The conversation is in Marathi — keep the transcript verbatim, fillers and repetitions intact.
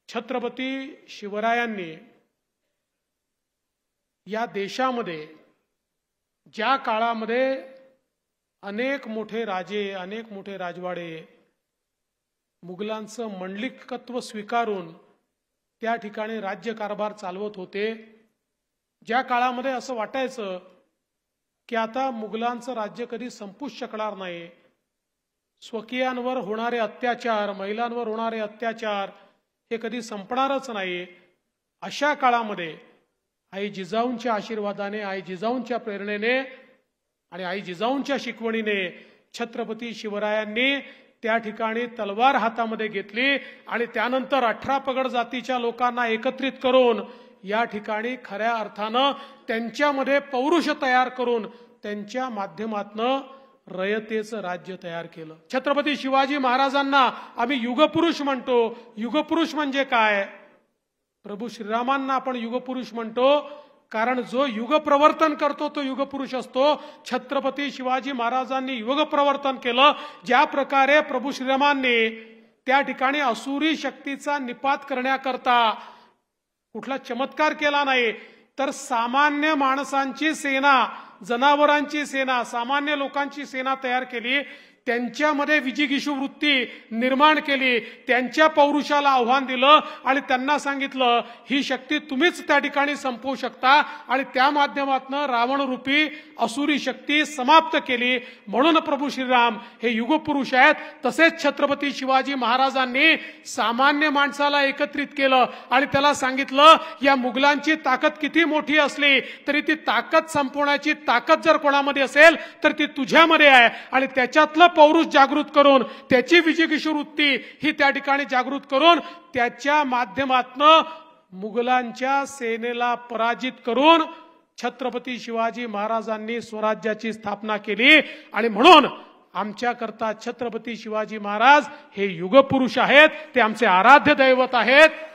छत्रपती शिवरायांनी या देशामध्ये ज्या काळामध्ये अनेक मोठे राजे, अनेक मोठे राजवाडे मुघलांचं मंडलिकत्व स्वीकारून त्या ठिकाणी राज्यकारभार चालवत होते, ज्या काळामध्ये असं वाटायचं की आता मुघलांचं राज्य कधी संपूच शकणार नाही, स्वकीयांवर होणारे अत्याचार, महिलांवर होणारे अत्याचार हे कधी संपणारच नाही, अशा काळामध्ये आई जिजाऊंच्या आशीर्वादाने, आई जिजाऊंच्या प्रेरणेने आणि आई जिजाऊंच्या शिकवणीने छत्रपती शिवरायांनी त्या ठिकाणी तलवार हातामध्ये घेतली आणि त्यानंतर अठरा पगड जातीच्या लोकांना एकत्रित करून या ठिकाणी खऱ्या अर्थानं त्यांच्यामध्ये पौरुष तयार करून त्यांच्या माध्यमातनं रयतेचं राज्य तयार केलं। छत्रपती शिवाजी महाराजांना आम्ही युगपुरुष म्हणतो। युगपुरुष म्हणजे काय? प्रभू श्रीरामांना आपण युगपुरुष म्हणतो कारण जो युग प्रवर्तन करतो तो युगपुरुष असतो। छत्रपती शिवाजी महाराजांनी युग प्रवर्तन केलं। ज्या प्रकारे प्रभू श्रीरामांनी त्या ठिकाणी असुरी शक्तीचा निपात करण्याकरता कुठला चमत्कार केला नाही, तर सामान्य माणसांची सेना, जनावरांची सेना, सामान्य लोकांची सेना तयार केली, त्यांच्यामध्ये विजिगीषू वृत्ती निर्माण केली, त्यांच्या पौरुषाला आव्हान दिलं आणि त्यांना सांगितलं ही शक्ती तुम्हीच त्या ठिकाणी संपवू शकता आणि त्या माध्यमातून रावण रूपी असुरी शक्ती समाप्त केली। म्हणून प्रभू श्रीराम हे युगपुरुष आहेत। तसेच छत्रपती शिवाजी महाराजांनी सामान्य माणसाला एकत्रित केलं आणि त्याला सांगितलं या मुघलांची ताकद किती मोठी असली तरी ती ताकद संपवण्याची ताकद जर कोणामध्ये असेल तर ती तुझ्यामध्ये आहे आणि त्याच्यातलं पौरुष जागृत करून त्याची विजिगीषू वृत्ती ही त्या ठिकाणी जागृत करून त्याच्या माध्यमातून मुघलांच्या सेनेला पराजित करून छत्रपती शिवाजी महाराजांनी स्वराज्याची स्थापना केली। आणि म्हणून आमच्याकरता छत्रपती शिवाजी महाराज हे युगपुरुष आहेत, ते आमचे आराध्य दैवत आहेत।